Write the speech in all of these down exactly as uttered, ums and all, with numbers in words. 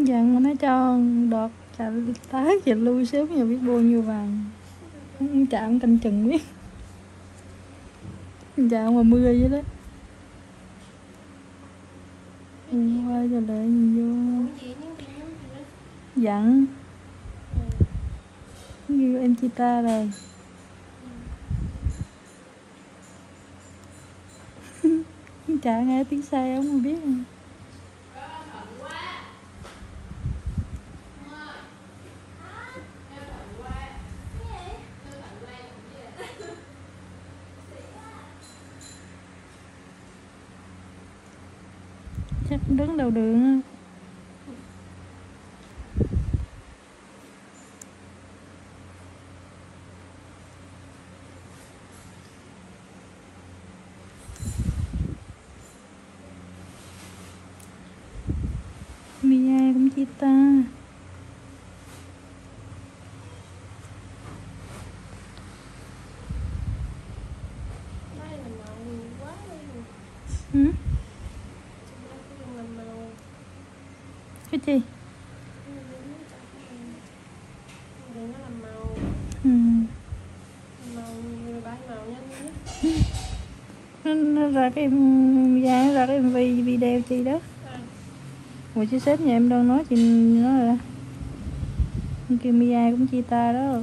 Dặn nó cho đọt chạy tới chạy lui sớm giờ biết bao nhiêu vàng. Chạm canh chừng biết. Chạm mà mưa vậy đó. Qua cho lại gì vô. Dặn. Như em chia ta rồi. Chả nghe tiếng xe không mà biết. Chắc đứng đầu đường. Mia cũng chia ta. Ừ? Cái gì? Ừ. Nó, nó ra cái em ra nó ra cái em vê video chi đó. Ủa chứ sếp nhà em đâu nói chuyện nó rồi. Kêu Mia cũng chia ta đó.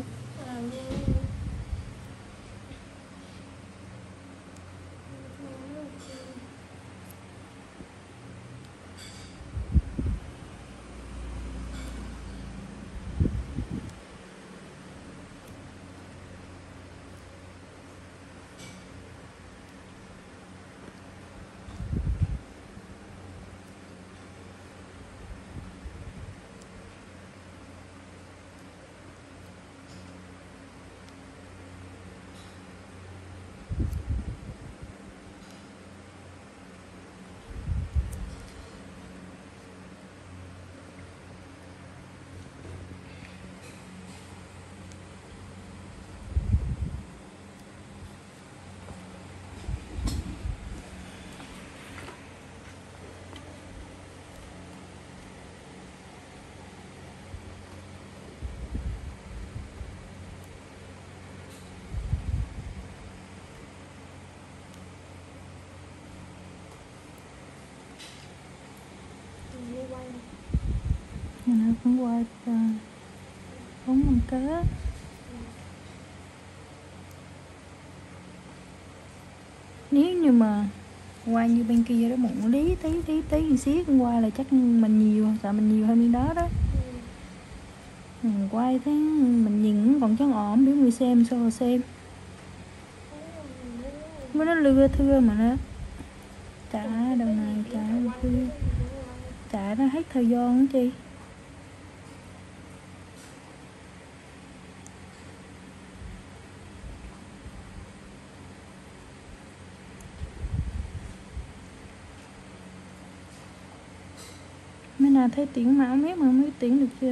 Nó cũng qua uống một cá. Nếu như mà qua như bên kia đó một lý tí tí tí một xíu qua là chắc mình nhiều, sợ mình nhiều hơn bên đó đó. Mình quay thấy mình nhìn còn chán ổn để người xem sao mà xem. Mới nó lưa thưa mà nó chả đâu này chả thưa. Chả nó hết thời gian chi. Mấy nào thấy tiếng máu mét mà mới tiếng được chưa?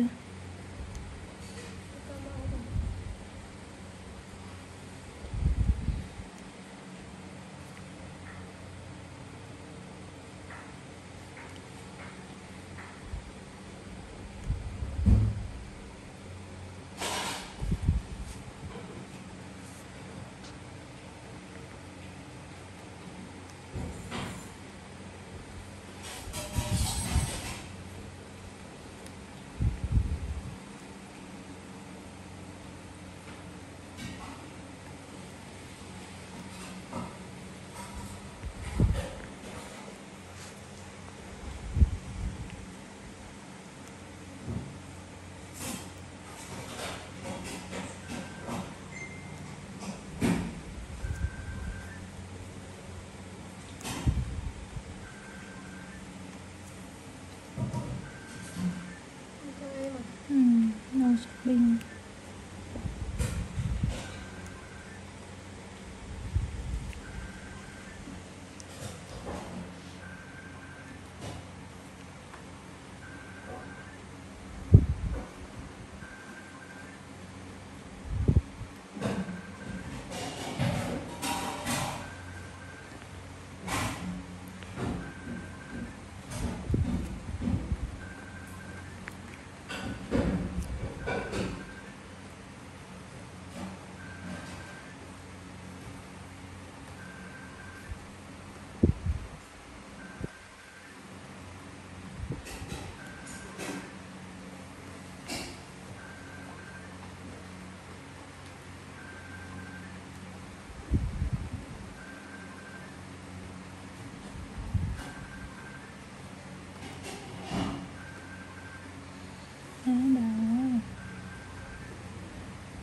Ừ, no shopping.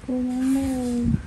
Cố gắng bé ơi.